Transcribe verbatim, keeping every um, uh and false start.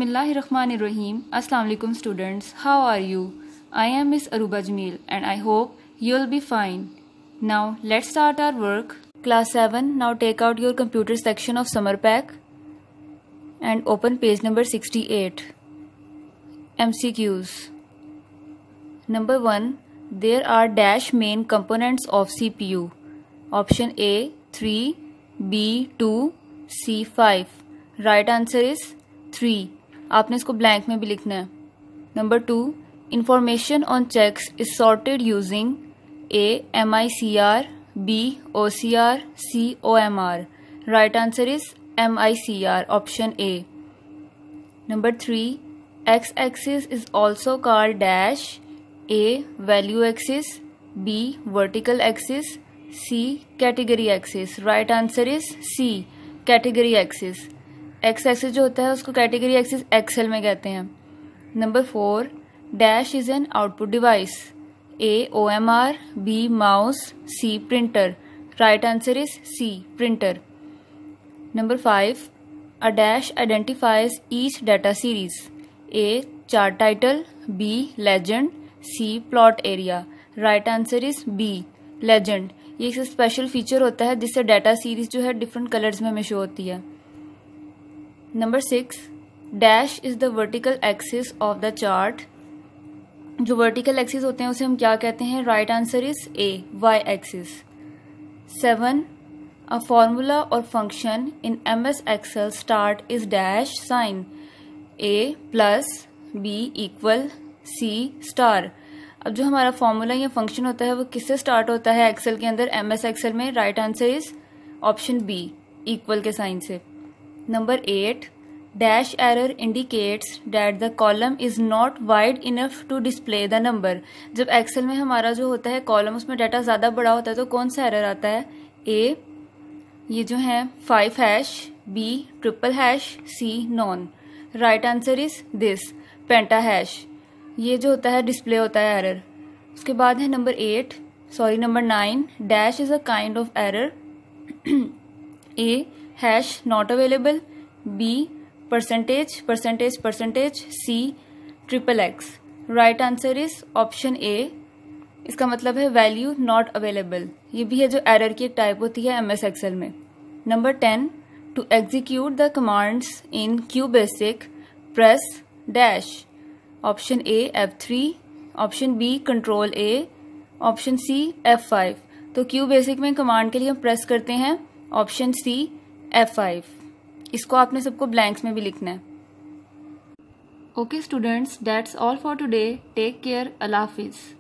Bismillahirrahmanirrahim. Assalamu alaikum students. How are you? I am Miss Aruba Jamil and I hope you'll be fine. Now let's start our work. Class seven, now take out your computer section of summer pack and open page number sixty-eight. M C Qs. Number one. There are dash main components of C P U. Option A three, B two, C five. Right answer is three. आपने इसको blank में भी लिखना है. Number two. Information on checks is sorted using A M I C R, B O C R, C O M R. Right answer is M I C R. Option A. Number three. X-axis is also called dash. A. Value axis, B. Vertical axis, C. Category axis. Right answer is C. Category axis. X axis जो होता है उसको category axis Excel में कहते हैं. Number four. Dash is an output device. A. O M R, B. Mouse, C. Printer. Right answer is C. Printer. Number five. A dash identifies each data series. A. Chart title, B. Legend, C. Plot area. Right answer is B. Legend. ये एक special feature होता है जिससे data series जो है different colours में हमें show होती है. Number six. Dash is the vertical axis of the chart. जो वर्टिकल एक्सिस होते हैं उसे हम क्या कहते हैं? Right answer is A. Y axis. Seven. A formula और function in M S Excel start is dash sign. A plus, B equal, C star. अब जो हमारा फॉर्मूला या फंक्शन होता है वो किससे स्टार्ट होता है एक्सेल के अंदर, एम एस एक्सेल में? Right answer is option B, equal के साइन से. Number eight. Dash error indicates that the column is not wide enough to display the number. जब एक्सेल में हमारा जो होता है कॉलम उसमें डाटा ज्यादा बड़ा होता है तो कौन सा एरर आता है? ए ये जो है five hash, B triple hash, C none. Right answer is this, penta hash. ये जो होता है डिस्प्ले होता है एरर. उसके बाद है number eight sorry number nine. Dash is a kind of error. A hash not available, B percentage percentage percentage, C triple X. Right answer is option A. इसका मतलब है वैल्यू नॉट अवेलेबल. ये भी है जो एरर की एक type होती है एम एस एक्सेल में. Number ten. To execute the commands in Q basic press dash. Option A F three, option B control A, option C F five. तो क्यू बेसिक में कमांड के लिए हम प्रेस करते हैं ऑप्शन सी एफ फाइव. इसको आपने सबको ब्लैंक्स में भी लिखना है. Okay students, that's all for today. Take care. अल्लाह हाफिज.